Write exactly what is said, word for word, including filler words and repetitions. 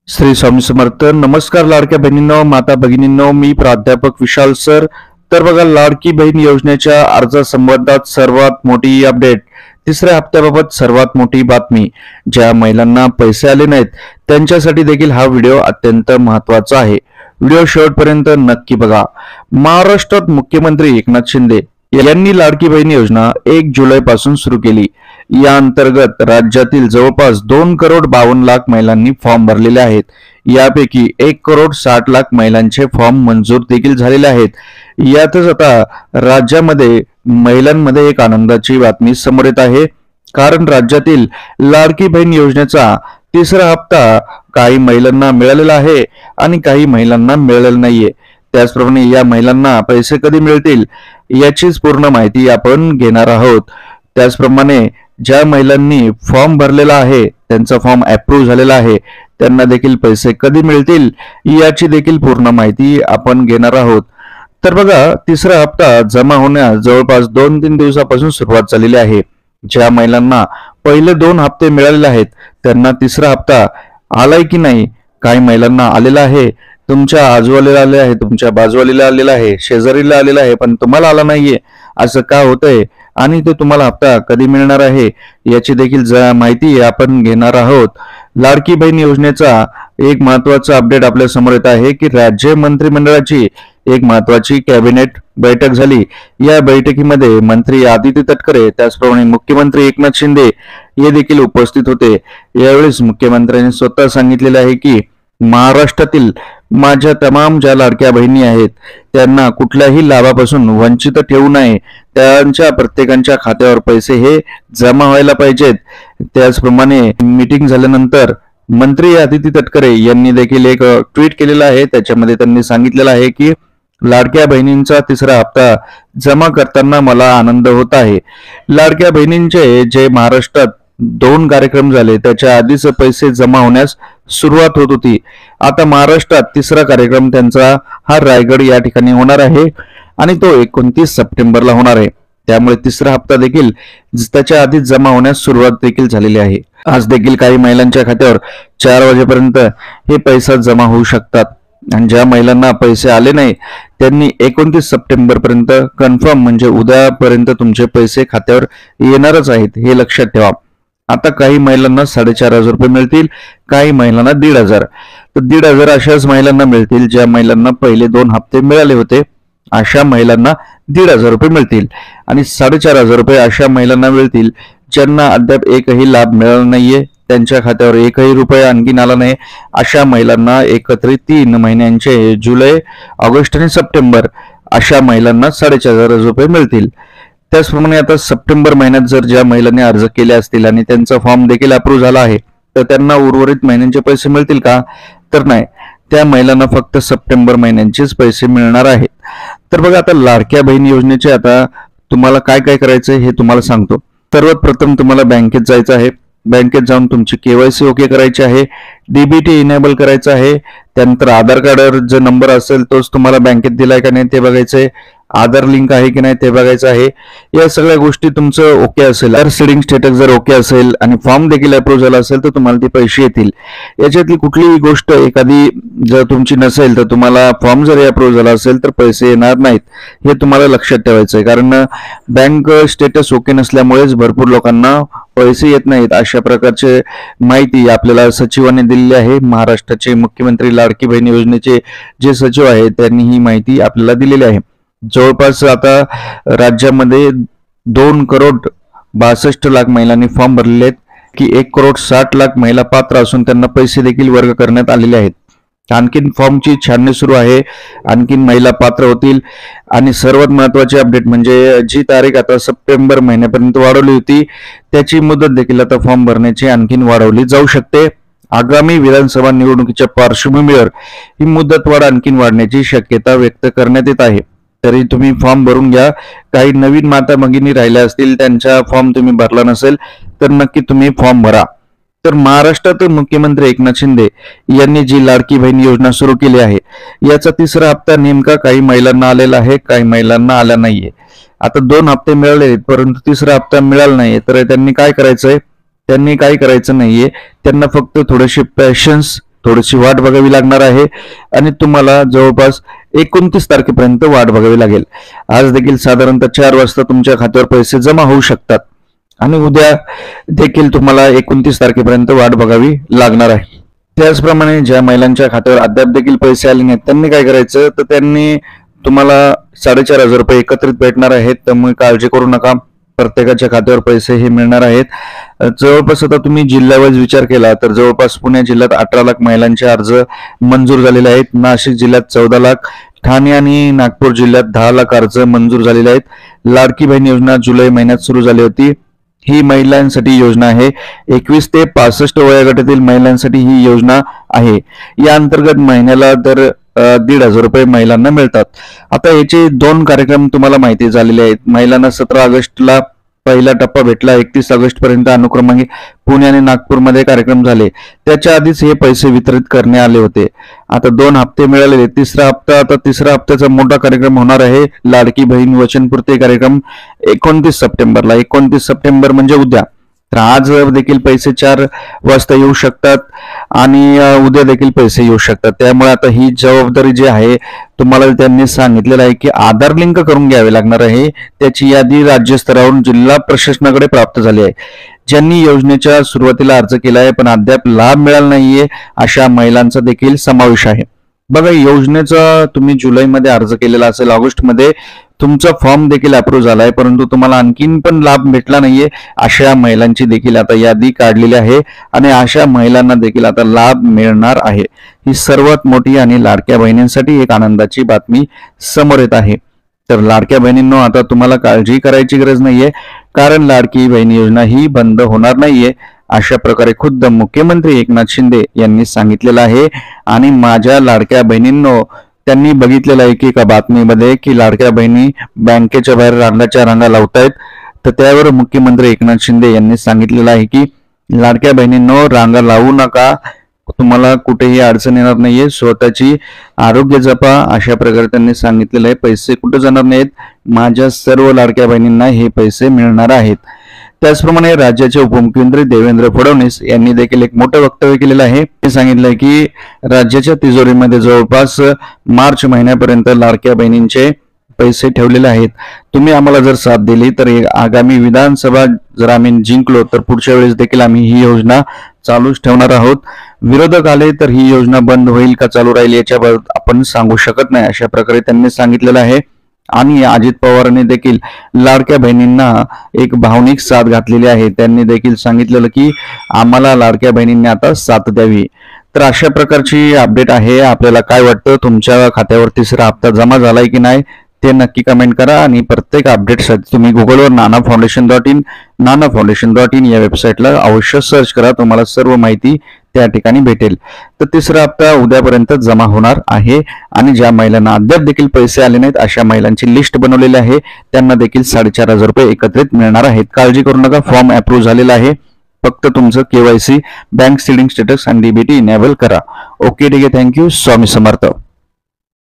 श्री स्वामी समर्थ. नमस्कार लाडक्या बहिणींनो, माता भगिनींनो, मी प्राध्यापक विशाल सर. तर बघा, लाडकी बहीण योजनेच्या अर्जासंबंधात सर्वात मोठी अपडेट, तिसऱ्या हप्त्याबाबत सर्वात मोठी बातमी. ज्या महिलांना पैसे आले नाहीत त्यांच्यासाठी देखील हा व्हिडिओ अत्यंत महत्त्वाचा आहे. व्हिडिओ शेवटपर्यंत नक्की बघा. महाराष्ट्रात मुख्यमंत्री एकनाथ शिंदे यांनी लाडकी बहीण योजना एक जुलै पासून सुरू केली. या अंतर्गत राज्यातील जवळपास दोन करोड बावन्न लाख महिलांनी फॉर्म भरलेले आहेत. यापैकी एक करोड साठ लाख महिलांचे फॉर्म मंजूर देखील झालेले आहेत. यातच आता राज्यामध्ये महिलांमध्ये एक आनंदाची बातमी समोर येत आहे, कारण राज्यातील लाडकी बहीण योजनेचा तिसरा हप्ता काही महिलांना मिळालेला आहे आणि काही महिलांना मिळालेला नाहीये. त्याचप्रमाणे या महिलांना पैसे कधी मिळतील याचीच पूर्ण माहिती आपण घेणार आहोत. त्याचप्रमाणे ज्या महिलांनी फॉर्म भरलेला आहे, त्यांचा फॉर्म अप्रूव्ह झालेला आहे, त्यांना देखील पैसे कधी मिळतील याची देखील पूर्ण माहिती आपण घेणार आहोत. तर बघा, तिसरा हप्ता जमा होण्यास जवळपास दोन तीन दिवसापासून सुरुवात झालेली आहे. ज्या महिलांना पहिले दोन हप्ते मिळालेले आहेत त्यांना तिसरा हप्ता आलाय की नाही, काही महिलांना आलेला आहे, तुमच्या आजूबाजूला आले आहे, तुमच्या बाजूवालीला आलेला आहे, शेजारीला आलेला आहे, पण तुम्हाला आला नाहीये. असं का होतंय आणि ते तुम्हाला हप्ता कधी मिळणार आहे याची देखील माहिती आपण घेणार आहोत. लाडकी बहीण योजनेचा एक महत्वाचा अपडेट आपल्या समोर येत आहे की राज्य मंत्रिमंडळाची एक महत्वाची कॅबिनेट बैठक झाली. या बैठकीमध्ये मंत्री आदित्य तटकरे, त्याचप्रमाणे मुख्यमंत्री एकनाथ शिंदे हे देखील उपस्थित होते. यावेळेस मुख्यमंत्र्यांनी स्वतः सांगितलेले आहे की महाराष्ट्रातील माझ्या तमाम ज्या लाडक्या बहिणी आहेत त्यांना कुठल्याही लाभापासून वंचित ठेवू नये. त्यांच्या प्रत्येकांच्या खात्यावर पैसे हे जमा व्हायला पाहिजेत. त्याचप्रमाणे मीटिंग झाल्यानंतर मंत्री आदित्य तटकरे यांनी देखील एक ट्विट केलेला आहे. त्याच्यामध्ये त्यांनी सांगितलेलं आहे की लाडक्या बहिणींचा तिसरा हप्ता जमा करताना मला आनंद होत आहे. लाडक्या बहिणींचे जे महाराष्ट्रात दोन कार्यक्रम झाले त्याच्या आधीच पैसे जमा होण्यास सुरुवात होत होती. आता महाराष्ट्रात तिसरा कार्यक्रम त्यांचा हा रायगड या ठिकाणी होणार आहे आणि तो एकोणतीस सप्टेंबरला होणार आहे. त्यामुळे तिसरा हप्ता देखील त्याच्या आधीच जमा होण्यास सुरुवात देखील झालेली आहे. आज देखील काही महिलांच्या खात्यावर चार वाजेपर्यंत हे पैसा जमा होऊ शकतात आणि ज्या महिलांना पैसे आले नाही त्यांनी एकोणतीस सप्टेंबर पर्यंत कन्फर्म, म्हणजे उद्यापर्यंत तुमचे पैसे खात्यावर येणारच आहेत, हे लक्षात ठेवा. आता काही महिलांना साडेचार हजार रुपये मिळतील, काही महिलांना दीड हजार. तर दीड हजार अशाच महिलांना मिळतील ज्या महिलांना पहिले दोन हप्ते मिळाले होते. अशा महिलांना दीड हजार रुपये मिळतील आणि साडेचार हजार रुपये अशा महिलांना मिळतील ज्यांना अद्याप एकही लाभ मिळाला नाहीये, त्यांच्या खात्यावर एकही रुपये आणखीन आला नाही. अशा महिलांना एकत्रित तीन महिन्यांचे जुलै, ऑगस्ट आणि सप्टेंबर अशा महिलांना साडेचार हजार रुपये मिळतील. त्याचप्रमाणे आता सप्टेंबर महिन्यात जर ज्या महिलांनी अर्ज केले असतील आणि त्यांचा फॉर्म देखील अप्रूव्ह झाला आहे तर त्यांना उर्वरित महिन्यांचे पैसे मिळतील का? तर नाही, त्या महिलांना फक्त सप्टेंबर महिन्यांचेच पैसे मिळणार आहेत. तर बघा, आता लाडक्या बहीण योजनेचे आता तुम्हाला काय काय करायचं हे तुम्हाला सांगतो. सर्वात प्रथम तुम्हाला बँकेत जायचं आहे. बँकेत जाऊन तुमची केवायसी ओके करायची आहे, डीबीटी इनेबल करायचं आहे. त्यानंतर आधार कार्डवर जो नंबर असेल तोच तुम्हाला बँकेत दिलाय का नाही ते बघायचंय, आधार लिंक आहे की नाही ते बघायचं आहे. या सगळ्या गोष्टी तुमचं ओके असेल, सीडिंग स्टेटस जर ओके असेल आणि फॉर्म देखील अप्रूव्ह झाला असेल तर तुम्हाला ते पैसे येतील. याच्यातली कुठलीही गोष्ट एखादी जर तुमची नसेल तर तुम्हाला फॉर्म जर अप्रूव्ह झाला असेल तर पैसे येणार नाहीत, हे तुम्हाला लक्षात ठेवायचं आहे. कारण बँक स्टेटस ओके नसल्यामुळेच भरपूर लोकांना पैसे येत नाहीत. अशा प्रकारचे माहिती आपल्याला सचिवांनी दिलेली आहे. महाराष्ट्राचे मुख्यमंत्री लाडकी बहीण योजनेचे जे सचिव आहेत त्यांनी ही माहिती आपल्याला दिलेली आहे. जवळपास आता राज्यामध्ये दोन करोड बासष्ट लाख महिलांनी फॉर्म भरलेले आहेत की एक करोड साठ लाख महिला पात्र असून त्यांना पैसे देखील वर्ग करण्यात आलेले आहेत. आणखीन फॉर्मची छाननी सुरू आहे, आणखीन महिला पात्र होतील. आणि सर्वात महत्वाचे अपडेट म्हणजे जी तारीख आता सप्टेंबर महिन्यापर्यंत वाढवली होती त्याची मुदत देखील आता फॉर्म भरण्याची आणखीन वाढवली जाऊ शकते. आगामी विधानसभा निवडणुकीच्या पार्श्वभूमीवर ही मुदतवाढ आणखीन वाढण्याची शक्यता व्यक्त करण्यात येत आहे. तरी तुम्ही फॉर्म भरून घ्या. काही नवीन माता भगिनी राहिल्या असतील, त्यांचा फॉर्म तुम्ही भरला नसेल तर नक्की तुम्ही फॉर्म भरा. तर महाराष्ट्रात मुख्यमंत्री एकनाथ शिंदे यांनी जी लाडकी बहीण योजना सुरू केली आहे याचा तिसरा हप्ता नेमका काही महिलांना आलेला आहे, काही महिलांना आला नाहीये. आता दोन हप्ते मिळाले परंतु तिसरा हप्ता मिळाला नाहीये, तर त्यांनी काय करायचंय? त्यांनी काय करायचं नाहीये, त्यांना फक्त थोडेसे पेशन्स थोडीशी वाट बघावी लागणार आहे आणि तुम्हाला जवळपास एकोणतीस तारखेपर्यंत वाट बघावी लागेल. आज देखील साधारणतः चार वाजता तुमच्या खात्यावर पैसे जमा होऊ शकतात आणि उद्या देखील तुम्हाला एकोणतीस तारखेपर्यंत वाट बघावी लागणार आहे. त्याचप्रमाणे ज्या महिलांच्या खात्यावर अद्याप देखील पैसे आले नाहीत त्यांनी काय करायचं, तर त्यांनी तुम्हाला साडेचार हजार रुपये एकत्रित भेटणार आहेत, त्यामुळे काळजी करू नका. प्रत्येकाच्या खात्यावर पैसे हे मिळणार आहेत. जवळपास आता तुम्ही जिल्ह्यावाईज विचार केला तर जवळपास पुणे जिल्ह्यात अठरा लाख महिलांचे अर्ज मंजूर झालेले आहेत. नाशिक जिल्ह्यात चौदा लाख, ठाणे आणि नागपूर जिल्ह्यात दहा लाख अर्ज मंजूर झालेले आहेत. लाडकी बहीण योजना जुलै महिन्यात सुरू झाली होती. ही महिलांसाठी योजना आहे. एकवीस ते पासष्ट वयोगटातील महिलांसाठी ही योजना आहे. या अंतर्गत महिन्याला दर दीड हजार रुपये महिलांना मिळतात. आता याचे दोन कार्यक्रम तुम्हाला माहिती झालेले आहेत. महिलांना सतरा ऑगस्टला पहिला टप्पा भेटला. एकतीस ऑगस्ट पर्यंत अनुक्रमाने पुणे आणि नागपूरमध्ये कार्यक्रम झाले. त्याच्या आधीच हे पैसे वितरित करण्यात आले होते. आता दोन हप्ते मिळालेले. तिसरा हप्ता, आता तिसरा हप्त्याचा मोठा कार्यक्रम होणार आहे. लाडकी बहीण वचनपूर्ती कार्यक्रम एकोणतीस सप्टेंबरला. एकोणतीस सप्टेंबर म्हणजे उद्या. तर आज देखील पैसे चार वाजता येऊ शकतात आणि उद्या देखील पैसे येऊ शकतात. त्यामुळे आता ही जबाबदारी जी आहे तुम्हाला त्यांनी सांगितलेलं आहे की आधार लिंक करून घ्यावे लागणार आहे. त्याची यादी राज्यस्तरावरून जिल्हा प्रशासनाकडे प्राप्त झाली आहे. ज्यांनी योजनेच्या सुरुवातीला अर्ज केला आहे पण अद्याप लाभ मिळाला नाहीये अशा महिलांचा देखील समावेश आहे. बघा, योजनेचा तुम्ही जुलैमध्ये अर्ज केलेला असेल, ऑगस्टमध्ये तुमचा फॉर्म देखील अप्रूव्ह झालाय, परंतु तुम्हाला आणखीन पण लाभ भेटला नाहीये अशा महिलांची देखील आता यादी काढलेली आहे आणि अशा महिलांना देखील आता लाभ मिळणार आहे. ही सर्वात मोठी आणि लाडक्या बहिणींसाठी एक आनंदाची बातमी समोर येत आहे. तर लाडक्या बहिणींनो, आता तुम्हाला काळजी करायची गरज नाहीये, कारण लाडकी बहीण योजना ही बंद होणार नाहीये अशा प्रकारे खुद्द मुख्यमंत्री एकनाथ शिंदे यांनी सांगितलेलं आहे. आणि माझ्या लाडक्या बहिणींनो, त्यांनी बघितलेलं आहे की एका बातमीमध्ये की लाडक्या बहिणी बँकेच्या बाहेर रांगाच्या रांगा लावतायत. तर त्यावर मुख्यमंत्री एकनाथ शिंदे यांनी सांगितलेलं आहे की लाडक्या बहिणींनो, रांगा लावू नका, तुम्हाला कुठेही अडचण येणार नाहीये, स्वतःची आरोग्य जपा अशा प्रकारे त्यांनी सांगितलेलं आहे. पैसे कुठे जाणार नाहीत, माझ्या सर्व लाडक्या बहिणींना हे पैसे मिळणार आहेत. त्याचप्रमाणे राज्याचे उपमुख्यमंत्री देवेंद्र फडणवीस यांनी देखील एक मोठं वक्तव्य केलेलं आहे. ते सांगितलंय की राज्याच्या तिजोरीमध्ये जवळपास मार्च महिन्यापर्यंत लाडक्या बहिणींचे पैसे ठेवलेले आहेत. तुम्ही आम्हाला जर साथ दिली तर आगामी विधानसभा जर आम्ही जिंकलो तर पुढच्या वेळेस देखील आम्ही ही योजना चालूच ठेवणार आहोत. विरोधक आले तर ही योजना बंद होईल का चालू राहील याच्याबाबत आपण सांगू शकत नाही अशा प्रकारे त्यांनी सांगितलेलं आहे. आणि अजित पवारांनी देखील लाडक्या बहिणींना एक भावनिक साथ घातलेली आहे. त्यांनी देखील सांगितलेलं की आम्हाला लाडक्या बहिणींनी आता साथ द्यावी. तर अशा प्रकारची अपडेट आहे. आपल्याला काय वाटतं, तुमच्या खात्यावर तिसरा हप्ता जमा झालाय की नाही ते नक्की कमेंट करा. आणि प्रत्येक अपडेटसाठी तुम्ही गुगलवर Nana foundation dot in Nana foundation dot in या वेबसाईटला अवश्य सर्च करा, तुम्हाला सर्व माहिती त्या ठिकाणी भेटेल. तर तिसरा हप्ता उद्यापर्यंत जमा होणार आहे आणि ज्या महिलांना अद्याप देखील पैसे आले नाहीत अशा महिलांची लिस्ट बनवलेली आहे. त्यांना देखील साडेचार हजार रुपये एकत्रित मिळणार आहेत. काळजी करू नका, फॉर्म अप्रूव्ह झालेला आहे. फक्त तुमचं केवायसी, बँक सीडिंग स्टेटस आणि डीबीटी इनेबल करा. ओके, ठीक आहे. थँक्यू. स्वामी समर्थ.